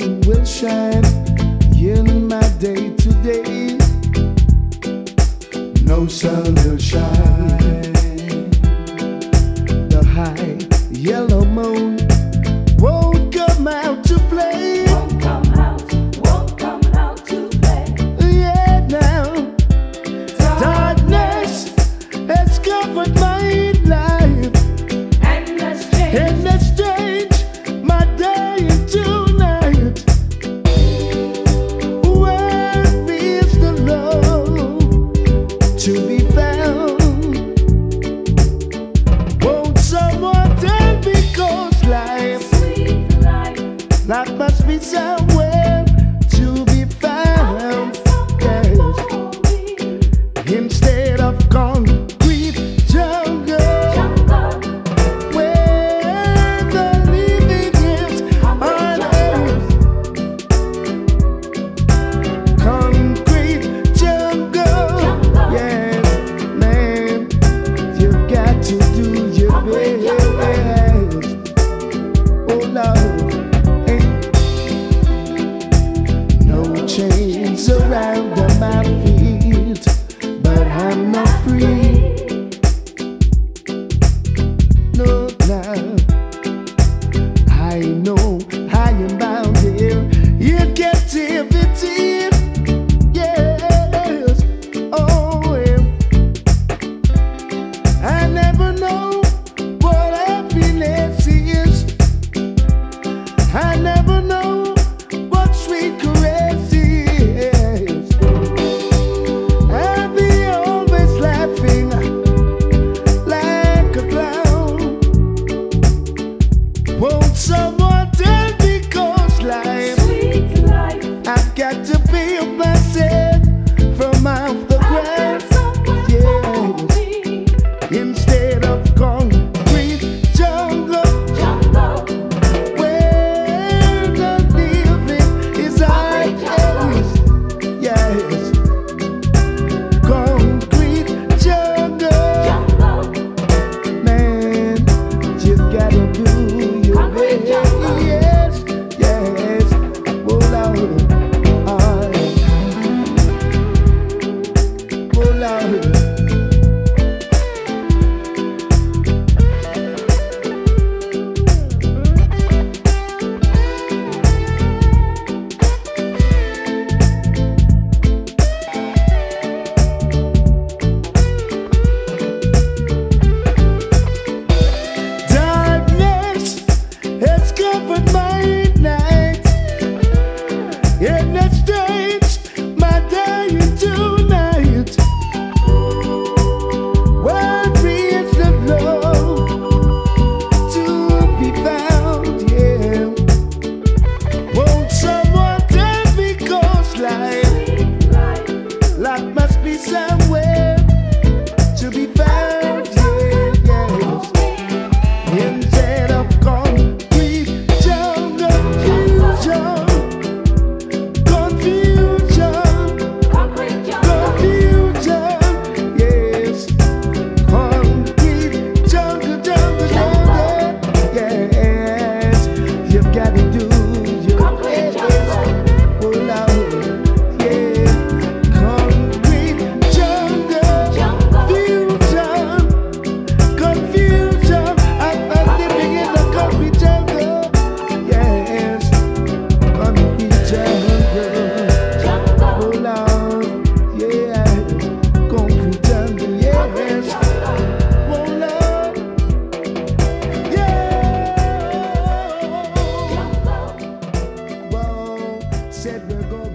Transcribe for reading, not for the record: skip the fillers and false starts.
moon will shine in my day to day. No sun will shine. The high yellow moon won't come out to play. Won't come out to play. Yeah, now darkness has covered my life, And let's change my day into night. Where is the love to be found? Won't someone tell me, 'cause sweet life, life must be somewhere to be found. Yes. Instead of concrete jungle, where the living is on earth. Concrete jungle, yes, man, you've got to do your best. Oh Lord, no chains around my feet, but I'm not free. No, now I know I am bound here in captivity. Yes, oh, yeah. I never know what happiness is. I never know what sweet caress is. I'll be always laughing like a clown. Won't someone tell me, 'cause life, sweet life, I've got to build myself from off the ground. Yes, instead of concrete jungle, where the living is high. Yes, concrete jungle, man, you've got to do your Concrete best. jungle. Yes, yes, oh Lord, oh Lord. Darkness has covered my night, and it's changed my day into night. Where is the love to be found? Yeah, won't someone tell me, 'cause life must be somewhere to be found. Yeah, yes. Instead of concrete jungle, confusion, yes. Concrete jungle, yes. You've got to do your Concrete best. Oh Lord, yeah. Concrete jungle, confusion. I'm living in the concrete jungle. Yes, concrete jungle. Oh Lord, yes, concrete jungle. Yes, oh Lord, yeah. Whoa, said we're going.